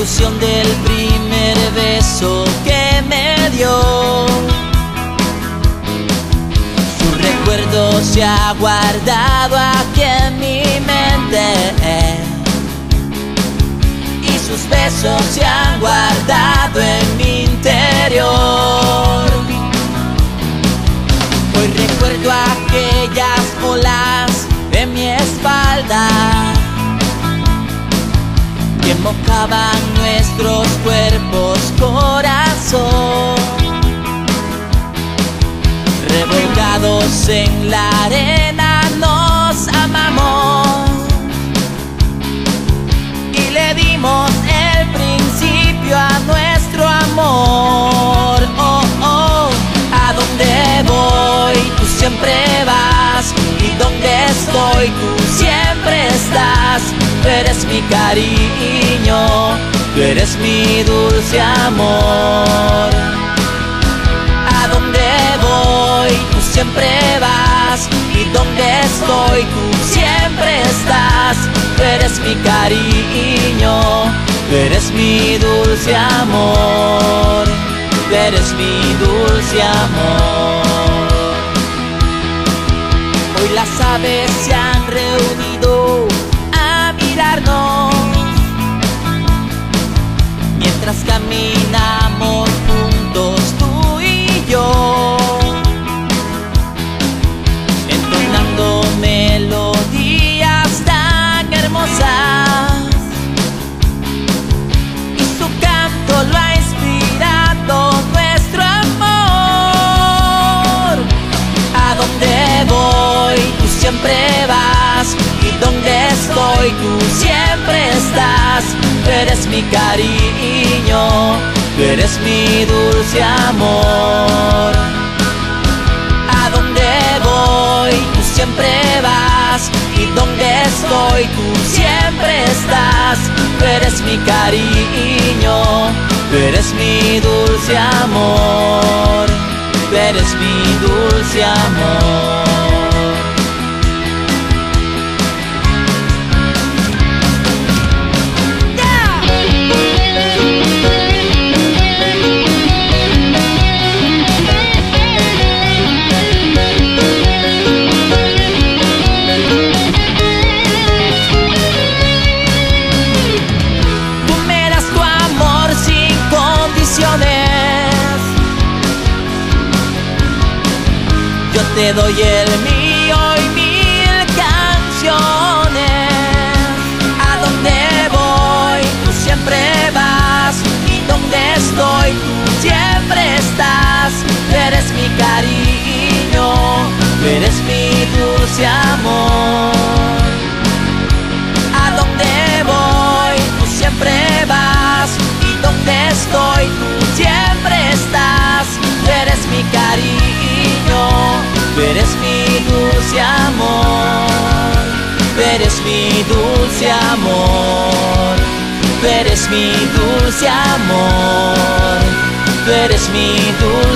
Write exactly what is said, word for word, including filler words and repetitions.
ilusión del primer beso que me dio. Su recuerdo se ha guardado aquí en mi mente, y sus besos se han guardado en mi interior. Hoy recuerdo aquellas olas en mi espalda que mojaban nuestros cuerpos, corazón. Revolcados en la arena nos amamos y le dimos el principio a nuestro amor. Oh, oh, ¿a dónde voy? Tú siempre vas, y donde estoy tú siempre estás. Tú eres mi cariño, tú eres mi dulce amor. ¿A dónde voy? Tú siempre vas, y donde estoy tú siempre estás. Tú eres mi cariño, tú eres mi dulce amor. Tú eres mi dulce amor. Hoy las aves se han reunido a mirarnos mientras caminamos juntos tú y yo, entonando melodías tan hermosas, y su canto lo ha inspirado nuestro amor. ¿A dónde voy? Tú siempre vas, y donde estoy tú siempre estás. Tú eres mi cariño, tú eres mi dulce amor. ¿A dónde voy? Tú siempre vas, y donde estoy tú siempre estás. Tú eres mi cariño, tú eres mi dulce amor. Tú eres mi dulce amor. Yo te doy el mío y mil canciones. ¿A dónde voy? Tú siempre vas, y donde estoy tú siempre estás. Tú eres mi cariño, tú eres mi dulce amor. ¿A dónde voy? Tú siempre vas, y donde estoy tú siempre estás. Tú eres mi cariño, tú eres mi dulce amor. Tú eres mi dulce amor. Tú eres mi dulce amor. Tú eres mi dulce